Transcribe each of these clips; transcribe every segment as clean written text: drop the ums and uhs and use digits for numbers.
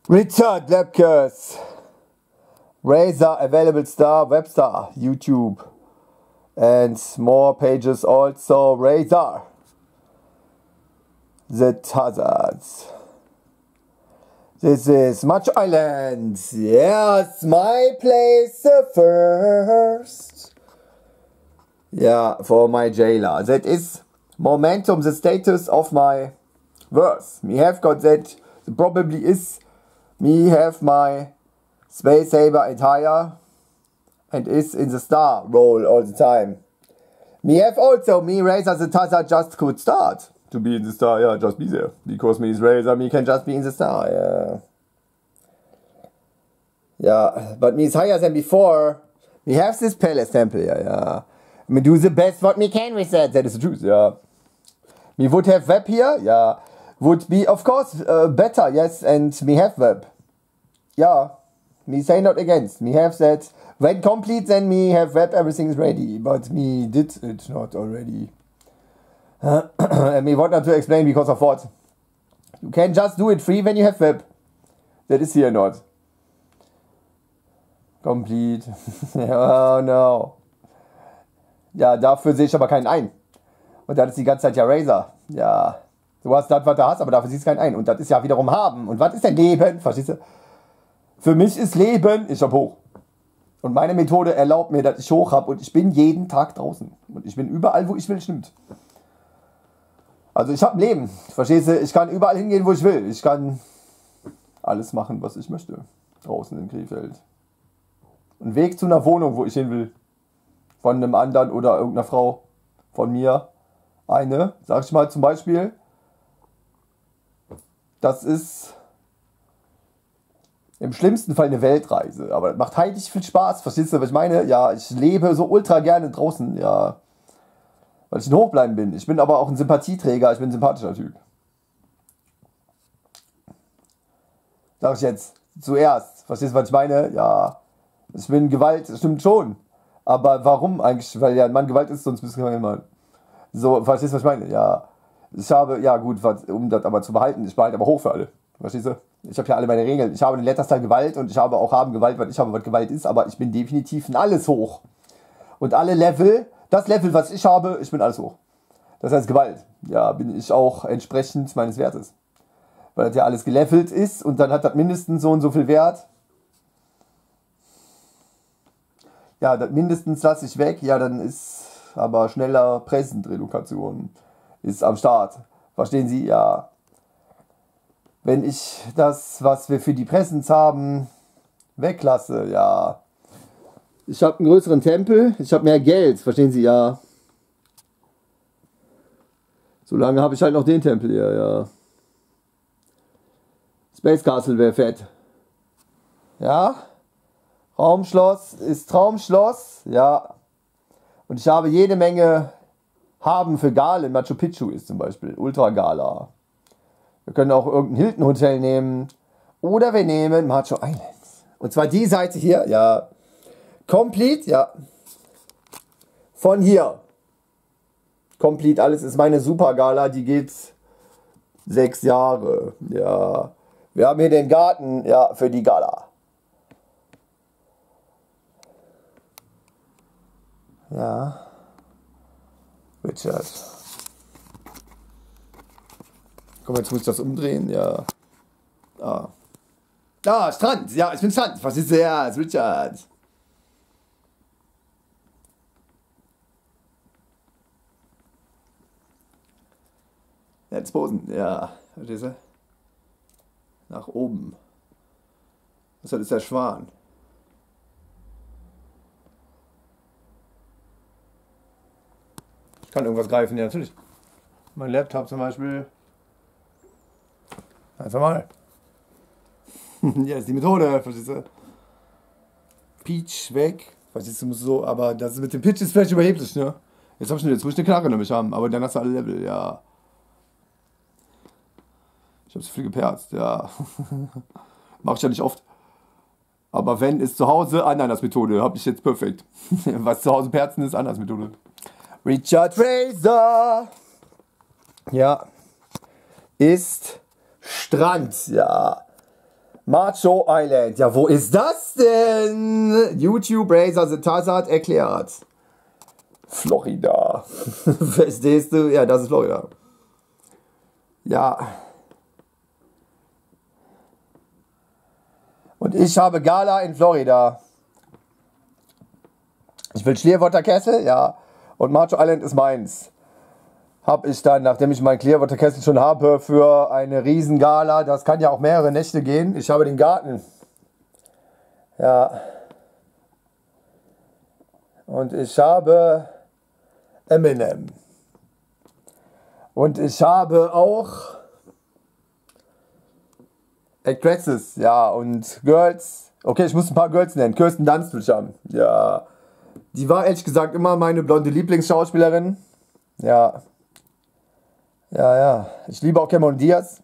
Richard Lepkes, Razer available star, Webstar, YouTube, and more pages also Razer. The Hazards. This is Macho Island. Yes, my place first. Yeah, for my jailer. That is momentum, the status of my verse. Me have got that. Probably is. Me have my Space Saber entire and is in the star role all the time. Me have also me Razer the Tazza just could start to be in the star. Yeah, just be there because me is Razer. Me can just be in the star. Yeah. Yeah, but me is higher than before. Me have this palace temple. Yeah. Me do the best what me can with that. That is the truth. Yeah. Me would have web here. Yeah. Would be of course better. Yes, and me have web. Yeah. Me say not against. Me have that. When complete, then me have web, everything is ready. But me did it not already. And me want not to explain because of what. You can just do it free when you have web. That is here not. Complete. Oh no. Ja, dafür sehe ich aber keinen ein. Und das ist die ganze Zeit ja Razer. Ja. Du hast das, was du hast, aber dafür siehst du keinen ein. Und das ist ja wiederum haben. Und was ist denn Leben? Verstehst du? Für mich ist Leben, ich hab hoch. Und meine Methode erlaubt mir, dass ich hoch habe und ich bin jeden Tag draußen. Und ich bin überall, wo ich will, stimmt. Also ich habe ein Leben, verstehst du? Ich kann überall hingehen, wo ich will. Ich kann alles machen, was ich möchte. Draußen in Krefeld. Ein Weg zu einer Wohnung, wo ich hin will. Von einem anderen oder irgendeiner Frau. Von mir. Eine, sag ich mal zum Beispiel. Das ist im schlimmsten Fall eine Weltreise, aber das macht heilig viel Spaß, verstehst du, was ich meine? Ja, ich lebe so ultra gerne draußen, ja, weil ich ein Hochbleiben bin. Ich bin aber auch ein Sympathieträger, ich bin ein sympathischer Typ. Sag ich jetzt zuerst, verstehst du, was ich meine? Ja, ich bin Gewalt, das stimmt schon, aber warum eigentlich? Weil ja ein Mann Gewalt ist, sonst bist du kein Mann. So, verstehst du, was ich meine? Ja, ich habe, ja gut, um das aber zu behalten, ich behalte aber hoch für alle, verstehst du? Ich habe ja alle meine Regeln. Ich habe den Letterstyle Gewalt und ich habe auch Gewalt, weil ich habe, was Gewalt ist, aber ich bin definitiv in alles hoch. Und alle Level, das Level, was ich habe, ich bin alles hoch. Das heißt Gewalt. Ja, bin ich auch entsprechend meines Wertes. Weil das ja alles gelevelt ist und dann hat das mindestens so und so viel Wert. Ja, das mindestens lasse ich weg. Ja, dann ist aber schneller Present-Relokation ist am Start. Verstehen Sie? Ja. Wenn ich das, was wir für die Presents haben, weglasse, ja. Ich habe einen größeren Tempel, ich habe mehr Geld, verstehen Sie, ja. Solange habe ich halt noch den Tempel hier, ja. Space Castle wäre fett. Ja. Raumschloss ist Traumschloss, ja. Und ich habe jede Menge Haben für Gala in Machu Picchu ist zum Beispiel Ultra Gala. Wir können auch irgendein Hilton Hotel nehmen. Oder wir nehmen Macho Island. Und zwar die Seite hier, ja. Complete, ja. Von hier. Complete, alles ist meine Super Gala, die geht 6 Jahre. Ja. Wir haben hier den Garten, ja, für die Gala. Ja. Richard. Komm, jetzt muss ich das umdrehen, ja. Ah. Ah, Strand, ja, ich bin Strand. Was ist der? Ja, ist Richard. Jetzt posen, ja. Verstehst du? Nach oben. Das ist der Schwan. Ich kann irgendwas greifen, ja, natürlich. Mein Laptop zum Beispiel. Einfach mal. Ja, ist die Methode, verstehst du? Peach weg. Verstehst du, so, aber das mit dem Pitch ist vielleicht überheblich, ne? Jetzt muss ich eine Knarre nämlich haben, aber dann hast du alle Level, ja. Ich habe zu viel geperzt, ja. Mach ich ja nicht oft. Aber wenn, ist zu Hause Ananas-Methode. Hab ich jetzt perfekt. Was zu Hause perzen ist, Ananas-Methode. Richard Razer. Ja. Ist Strand, ja. Macho Island. Ja, wo ist das denn? YouTube Razor the Tazard erklärt. Florida. Verstehst du? Ja, das ist Florida. Ja. Und ich habe Gala in Florida. Ich will Clearwater Castle, ja. Und Macho Island ist meins. Habe ich dann, nachdem ich mein Clearwater Castle schon habe, für eine Riesengala, das kann ja auch mehrere Nächte gehen. Ich habe den Garten. Ja. Und ich habe Eminem. Und ich habe auch Actresses, ja, und Girls. Okay, ich muss ein paar Girls nennen. Kirsten Dunst will ich haben. Ja. Die war ehrlich gesagt immer meine blonde Lieblingsschauspielerin. Ja. Ja, ja. Ich liebe auch Cameron Diaz.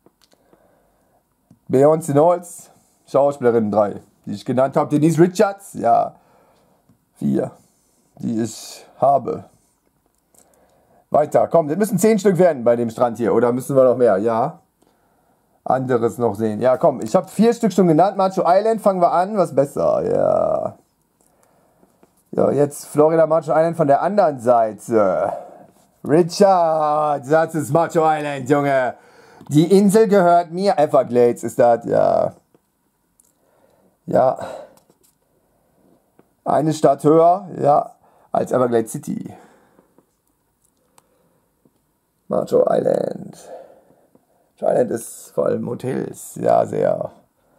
Beyoncé Knowles. Schauspielerinnen 3, die ich genannt habe. Denise Richards. Ja. 4, die ich habe. Weiter. Komm, das müssen 10 Stück werden bei dem Strand hier. Oder müssen wir noch mehr? Ja. Anderes noch sehen. Ja, komm. Ich habe 4 Stück schon genannt. Macho Island. Fangen wir an. Was besser? Ja. Ja, jetzt Florida Macho Island von der anderen Seite. Richard, das ist Macho Island, Junge. Die Insel gehört mir. Everglades ist das, ja. Ja. Eine Stadt höher, ja, als Everglades City. Macho Island. Macho Island ist vor allem Hotels, ja, sehr.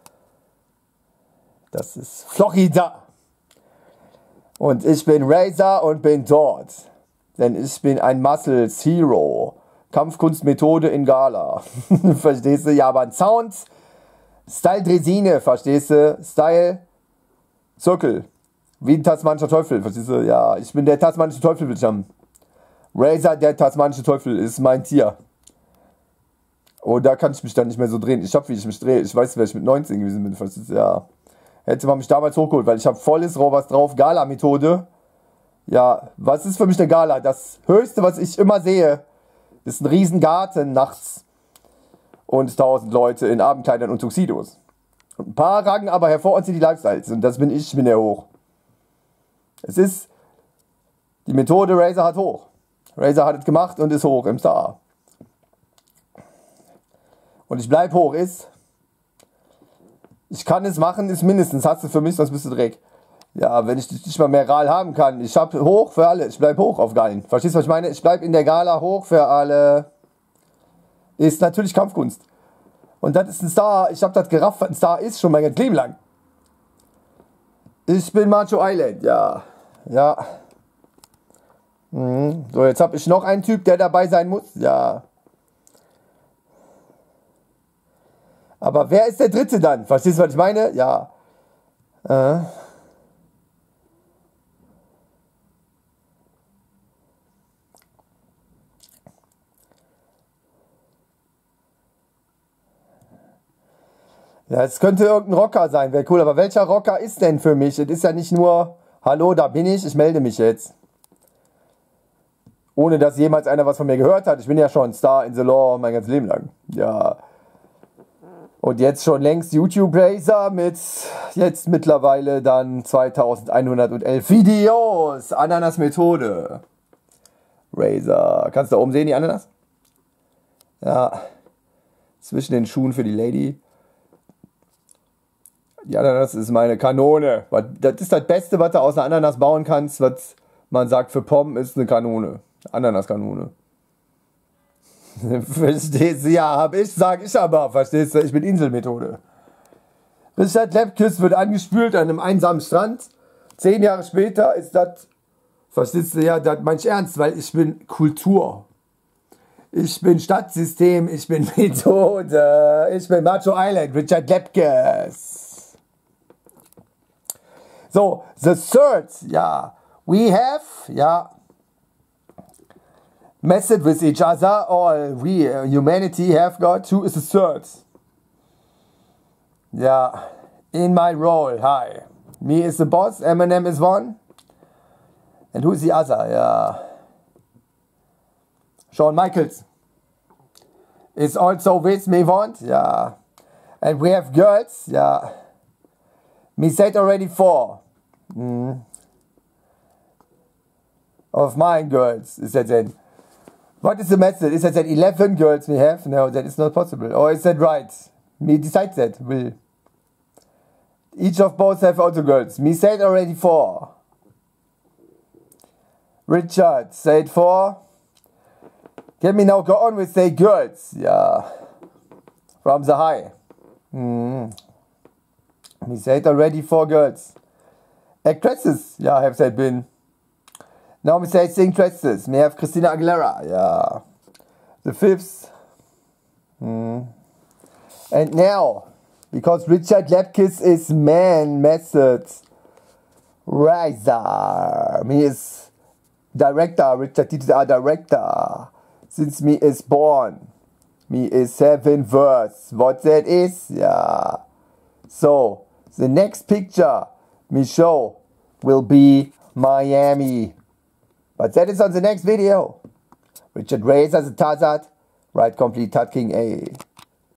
Das ist Florida. Und ich bin Razor und bin dort. Denn ich bin ein Muscles Hero. Kampfkunstmethode in Gala. Verstehst du? Ja, aber ein Sound. Style Dresine, verstehst du? Style Zirkel. Wie ein tasmanischer Teufel, verstehst du? Ja, ich bin der tasmanische Teufel, will ich haben. Razor, der tasmanische Teufel, ist mein Tier. Und da kann ich mich dann nicht mehr so drehen. Ich hab, wie ich mich drehe. Ich weiß, wer ich mit 19 gewesen bin, verstehst du? Ja. Hätte man mich damals hochgeholt, weil ich habe volles Rohwas drauf. Gala-Methode. Ja, was ist für mich eine Gala? Das Höchste, was ich immer sehe, ist ein Riesengarten nachts und 1000 Leute in Abendkleidern und Tuxedos. Und ein paar ragen aber hervor und sind die Lifestyles. Und das bin ich bin der hoch. Es ist die Methode, Razor hat hoch. Razor hat es gemacht und ist hoch im Star. Und ich bleib hoch, ist. Ich kann es machen, ist mindestens. Hast du für mich, sonst bist du Dreck. Ja, wenn ich nicht mal mehr Ral haben kann. Ich hab hoch für alle. Ich bleib hoch auf Gallen. Verstehst du, was ich meine? Ich bleib in der Gala hoch für alle. Ist natürlich Kampfkunst. Und das ist ein Star. Ich hab das gerafft, was ein Star ist, schon mein ganzes Leben lang. Ich bin Macho Island, ja. Ja. So, jetzt habe ich noch einen Typ, der dabei sein muss. Ja. Aber wer ist der Dritte dann? Verstehst du, was ich meine? Ja. Ja, es könnte irgendein Rocker sein, wäre cool. Aber welcher Rocker ist denn für mich? Es ist ja nicht nur, hallo, da bin ich melde mich jetzt. Ohne dass jemals einer was von mir gehört hat. Ich bin ja schon Star in the Law mein ganzes Leben lang. Ja. Und jetzt schon längst YouTube Razor mit jetzt mittlerweile dann 2111 Videos. Ananas Methode. Razor. Kannst du da oben sehen, die Ananas? Ja. Zwischen den Schuhen für die Lady. Die Ananas ist meine Kanone. Das ist das Beste, was du aus einer Ananas bauen kannst. Was man sagt für Pommes ist eine Kanone. Ananaskanone. Verstehst du? Ja, hab ich, sag ich aber. Verstehst du? Ich bin Inselmethode. Richard Lepkes wird angespült an einem einsamen Strand. 10 Jahre später ist das, verstehst du? Ja, das mein ich ernst, weil ich bin Kultur. Ich bin Stadtsystem, ich bin Methode. Ich bin Macho Island, Richard Lepkes. So, the third, ja. We have, ja. Messed with each other, all we humanity have got to is the third. Yeah, in my role, hi. Me is the boss, Eminem is one. And who is the other? Yeah. Shawn Michaels is also with me, want? Yeah. And we have girls, yeah. Me said already 4. Of mine girls, is that then? What is the method? Is that then 11 girls we have? No, that is not possible. Or is that right? Me decide that. Will. Each of both have also girls. Me said already 4. Richard said 4. Can we now go on with say girls? Yeah. From the high. We said already 4 girls. Actresses, yeah, have they been. Now we say singstresses. We have Christina Aguilera, yeah. The 5th. And now, because Richard Lapkus is man method. Riser. Me is director. Richard Titus are director. Since me is born. Me is 7 verse. What that is? Yeah. So, the next picture me show will be Miami. But that is on the next video. Richard Razor the Tazat. Right complete Tat King A.